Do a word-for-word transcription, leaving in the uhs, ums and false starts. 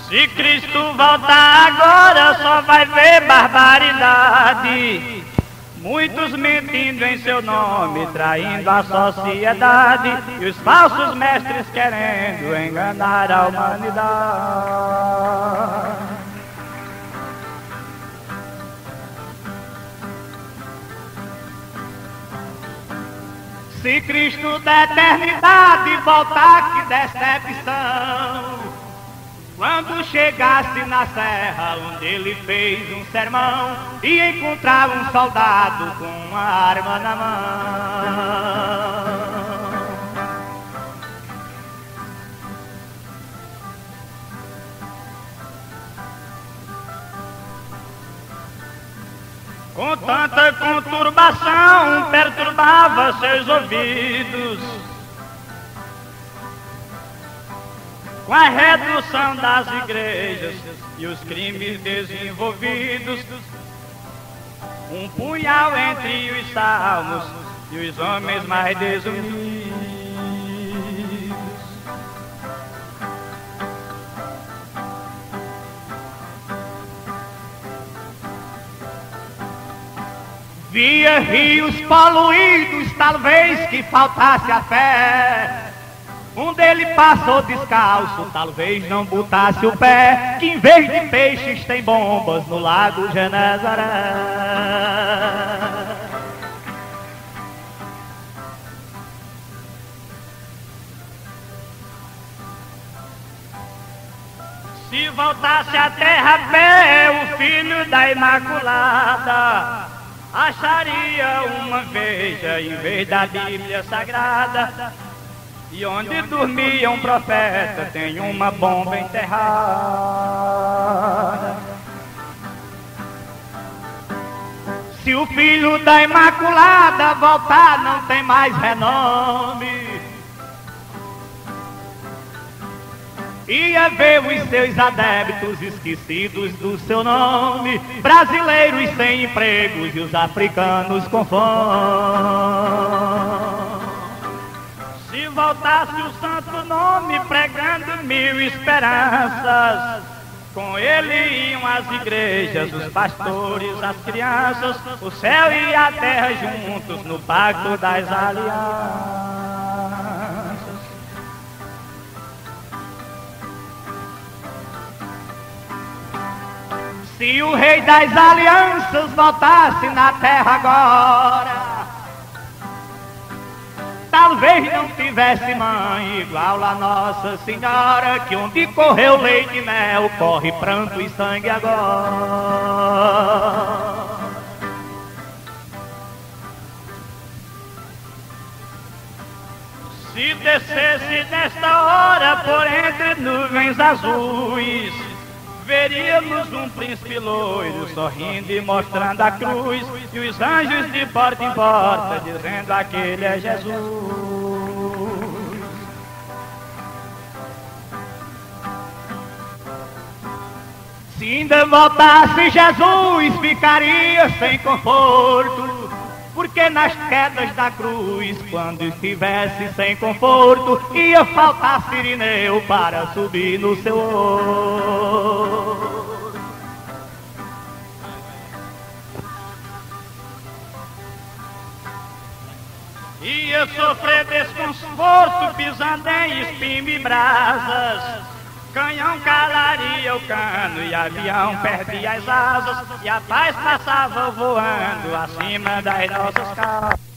Se Cristo voltar agora, só vai ver barbaridade. Muitos mentindo em seu nome, traindo a sociedade, e os falsos mestres querendo enganar a humanidade. Se Cristo da eternidade voltar, que decepção! Quando chegasse na serra onde ele fez um sermão e encontrava um soldado com uma arma na mão. Com tanta conturbação perturbava seus ouvidos, com a redução das igrejas e os crimes desenvolvidos, um punhal entre os salmos e os homens mais desunidos. Via rios poluídos, talvez que faltasse a fé. Onde ele passou descalço, talvez não botasse o pé, que em vez de peixes tem bombas no lago Genezaré. Se voltasse à terra a pé, o filho da Imaculada acharia uma veja em vez da Bíblia Sagrada. E onde dormia um profeta tem uma bomba enterrada. Se o filho da Imaculada voltar, não tem mais renome. Ia ver os seus adeptos esquecidos do seu nome, brasileiros sem empregos e os africanos com fome. Se voltasse o santo nome pregando mil esperanças, com ele iam as igrejas, os pastores, as crianças, o céu e a terra juntos no pacto das alianças. Se o rei das alianças voltasse na terra agora, talvez não tivesse mãe igual a Nossa Senhora, que onde correu leite e mel, corre pranto e sangue agora. Se descesse nesta hora por entre nuvens azuis, veríamos um príncipe loiro sorrindo e mostrando a cruz, e os anjos de porta em porta dizendo: aquele é Jesus. Se ainda voltasse Jesus, ficaria sem conforto, porque nas quedas da cruz, quando estivesse sem conforto, ia faltar Cirineu para subir no seu ouro. Ia sofrer desconforto pisando em espinho e brasas, canhão calaria o cano e avião perdia as asas, e a paz passava voando acima das nossas casas.